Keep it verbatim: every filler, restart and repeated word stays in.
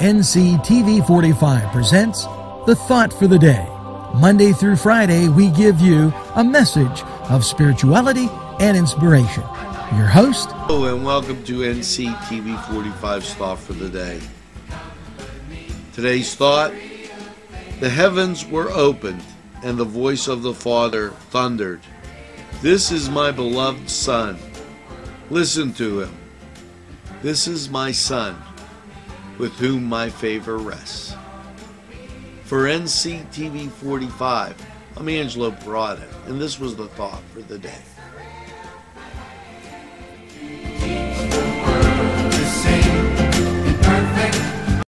N C T V forty-five presents The Thought for the Day. Monday through Friday, we give you a message of spirituality and inspiration. Your host. Hello and welcome to N C T V forty-five's Thought for the Day. Today's thought: the heavens were opened, and the voice of the Father thundered, "This is my beloved Son. Listen to him. This is my Son, with whom my favor rests." For N C T V forty-five, I'm Angelo Parada, and this was the Thought for the Day.